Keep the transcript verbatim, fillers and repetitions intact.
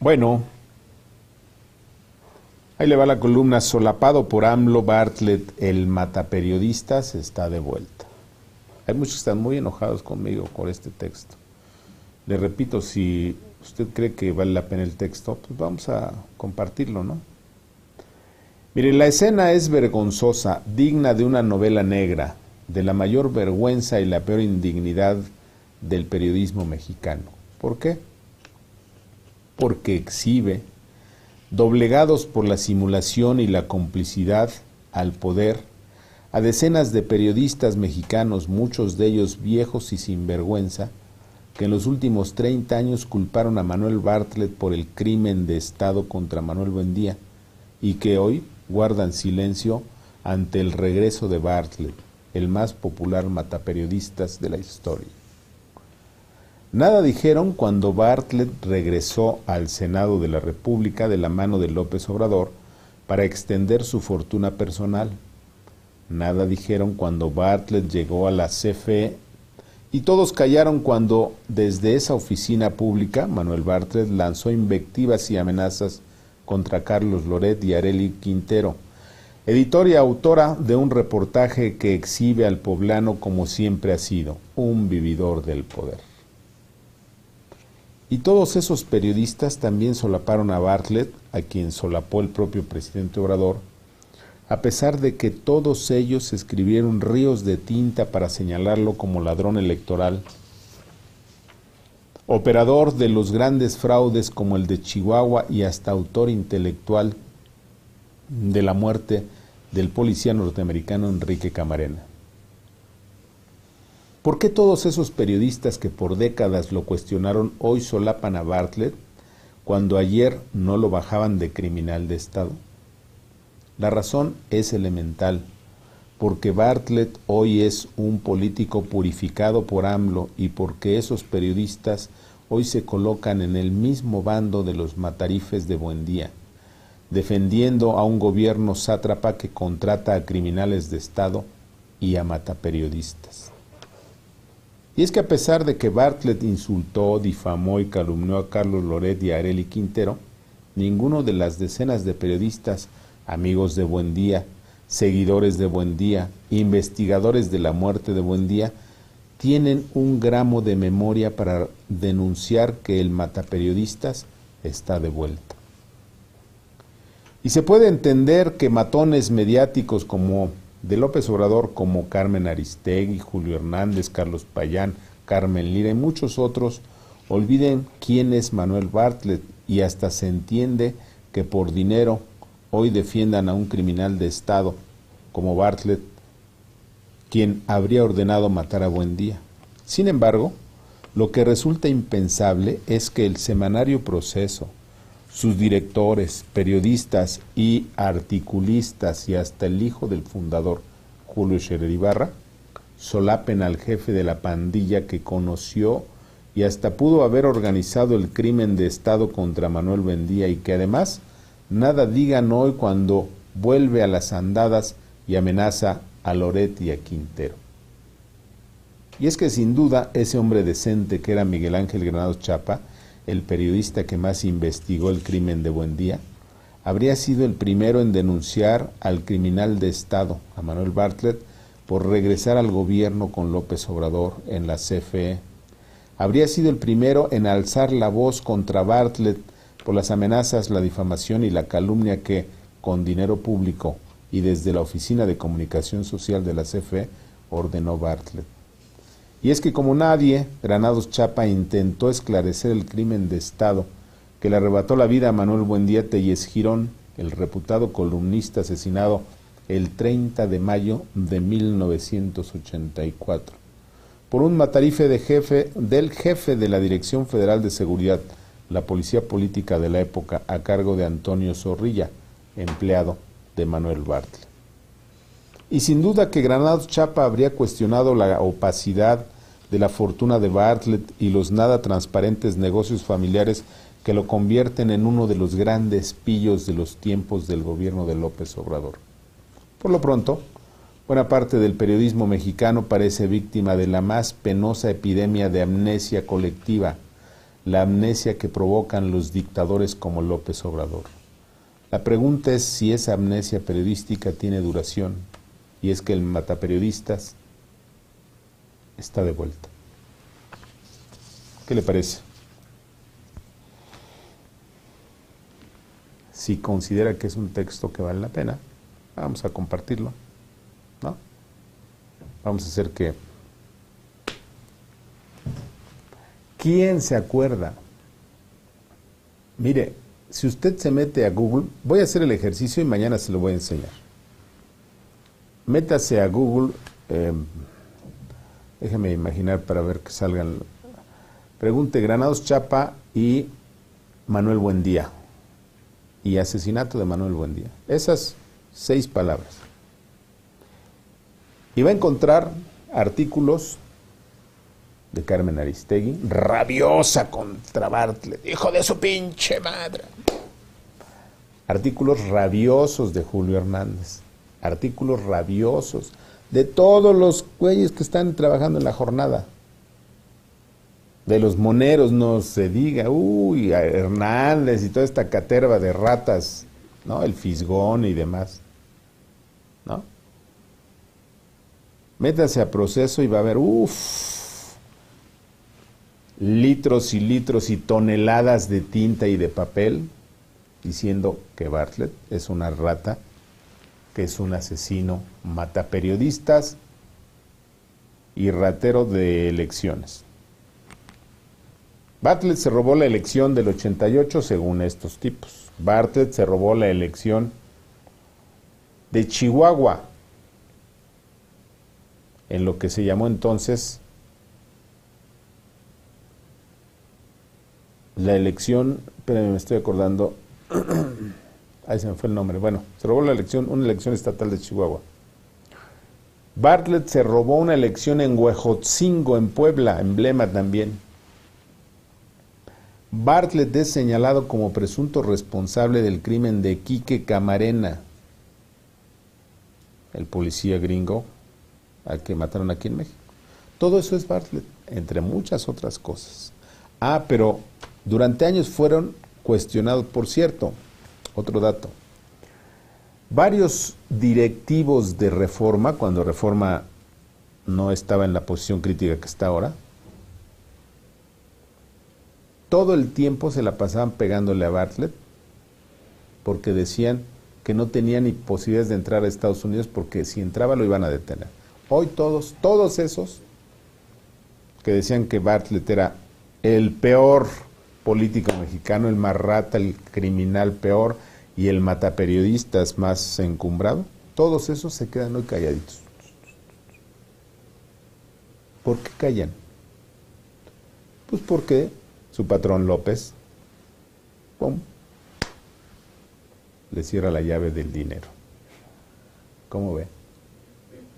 Bueno, ahí le va la columna: solapado por AMLO, Bartlett, el mataperiodistas, está de vuelta. Hay muchos que están muy enojados conmigo por este texto. Le repito, si usted cree que vale la pena el texto, pues vamos a compartirlo, ¿no? Mire, la escena es vergonzosa, digna de una novela negra, de la mayor vergüenza y la peor indignidad del periodismo mexicano. ¿Por qué? Porque exhibe, doblegados por la simulación y la complicidad al poder, a decenas de periodistas mexicanos, muchos de ellos viejos y sinvergüenza, que en los últimos treinta años culparon a Manuel Bartlett por el crimen de Estado contra Manuel Buendía y que hoy guardan silencio ante el regreso de Bartlett, el más popular mataperiodistas de la historia. Nada dijeron cuando Bartlett regresó al Senado de la República de la mano de López Obrador para extender su fortuna personal. Nada dijeron cuando Bartlett llegó a la C F E y todos callaron cuando desde esa oficina pública Manuel Bartlett lanzó invectivas y amenazas contra Carlos Loret y Arely Quintero, editora y autora de un reportaje que exhibe al poblano como siempre ha sido, un vividor del poder. Y todos esos periodistas también solaparon a Bartlett, a quien solapó el propio presidente Obrador, a pesar de que todos ellos escribieron ríos de tinta para señalarlo como ladrón electoral, operador de los grandes fraudes como el de Chihuahua y hasta autor intelectual de la muerte del policía norteamericano Enrique Camarena. ¿Por qué todos esos periodistas que por décadas lo cuestionaron hoy solapan a Bartlett cuando ayer no lo bajaban de criminal de Estado? La razón es elemental, porque Bartlett hoy es un político purificado por AMLO y porque esos periodistas hoy se colocan en el mismo bando de los matarifes de Buendía, defendiendo a un gobierno sátrapa que contrata a criminales de Estado y a mataperiodistas. Y es que a pesar de que Bartlett insultó, difamó y calumnió a Carlos Loret y a Arely Quintero, ninguno de las decenas de periodistas, amigos de Buendía, seguidores de Buendía, investigadores de la muerte de Buendía, tienen un gramo de memoria para denunciar que el mataperiodistas está de vuelta. Y se puede entender que matones mediáticos como de López Obrador, como Carmen Aristegui, Julio Hernández, Carlos Payán, Carmen Lira y muchos otros, olviden quién es Manuel Bartlett y hasta se entiende que por dinero hoy defiendan a un criminal de Estado como Bartlett, quien habría ordenado matar a Buendía. Sin embargo, lo que resulta impensable es que el semanario Proceso, sus directores, periodistas y articulistas y hasta el hijo del fundador, Julio Scherer Ibarra, solapen al jefe de la pandilla que conoció y hasta pudo haber organizado el crimen de Estado contra Manuel Buendía y que además nada digan hoy cuando vuelve a las andadas y amenaza a Loret y a Quintero. Y es que sin duda ese hombre decente que era Miguel Ángel Granados Chapa, el periodista que más investigó el crimen de Buendía, habría sido el primero en denunciar al criminal de Estado, a Manuel Bartlett, por regresar al gobierno con López Obrador en la C F E. Habría sido el primero en alzar la voz contra Bartlett por las amenazas, la difamación y la calumnia que, con dinero público y desde la Oficina de Comunicación Social de la C F E, ordenó Bartlett. Y es que como nadie, Granados Chapa intentó esclarecer el crimen de Estado que le arrebató la vida a Manuel Buendía Tellez Girón, el reputado columnista asesinado el treinta de mayo de mil novecientos ochenta y cuatro, por un matarife de jefe, del jefe de la Dirección Federal de Seguridad, la policía política de la época, a cargo de Antonio Zorrilla, empleado de Manuel Bartlett. Y sin duda que Granados Chapa habría cuestionado la opacidad de la fortuna de Bartlett y los nada transparentes negocios familiares que lo convierten en uno de los grandes pillos de los tiempos del gobierno de López Obrador. Por lo pronto, buena parte del periodismo mexicano parece víctima de la más penosa epidemia de amnesia colectiva, la amnesia que provocan los dictadores como López Obrador. La pregunta es si esa amnesia periodística tiene duración, y es que el mataperiodistas está de vuelta. ¿Qué le parece? Si considera que es un texto que vale la pena, vamos a compartirlo, ¿no? Vamos a hacer que... ¿Quién se acuerda? Mire, si usted se mete a Google, voy a hacer el ejercicio y mañana se lo voy a enseñar. Métase a Google, eh, déjeme imaginar para ver que salgan. Pregunte Granados Chapa y Manuel Buendía. Y asesinato de Manuel Buendía. Esas seis palabras. Y va a encontrar artículos de Carmen Aristegui, rabiosa contra Bartlett, hijo de su pinche madre. Artículos rabiosos de Julio Hernández, artículos rabiosos de todos los güeyes que están trabajando en la jornada. De los moneros no se diga, uy, a Hernández y toda esta caterva de ratas, ¿no? El Fisgón y demás, ¿no? Métase a Proceso y va a ver, uff, litros y litros y toneladas de tinta y de papel diciendo que Bartlett es una rata, que es un asesino, mata periodistas y ratero de elecciones. Bartlett se robó la elección del ochenta y ocho según estos tipos. Bartlett se robó la elección de Chihuahua, en lo que se llamó entonces la elección, espérenme, me estoy acordando, ahí se me fue el nombre, bueno, se robó la elección, una elección estatal de Chihuahua. Bartlett se robó una elección en Huejotzingo, en Puebla, emblema también. Bartlett es señalado como presunto responsable del crimen de Quique Camarena, el policía gringo al que mataron aquí en México. Todo eso es Bartlett, entre muchas otras cosas. Ah, pero durante años fueron cuestionados, por cierto, otro dato. Varios directivos de Reforma, cuando Reforma no estaba en la posición crítica que está ahora, todo el tiempo se la pasaban pegándole a Bartlett porque decían que no tenía ni posibilidades de entrar a Estados Unidos porque si entraba lo iban a detener. Hoy todos, todos esos que decían que Bartlett era el peor político mexicano, el más rata, el criminal peor y el mataperiodistas más encumbrado, todos esos se quedan hoy calladitos. ¿Por qué callan? Pues porque su patrón López, ¡pum!, le cierra la llave del dinero. ¿Cómo ve?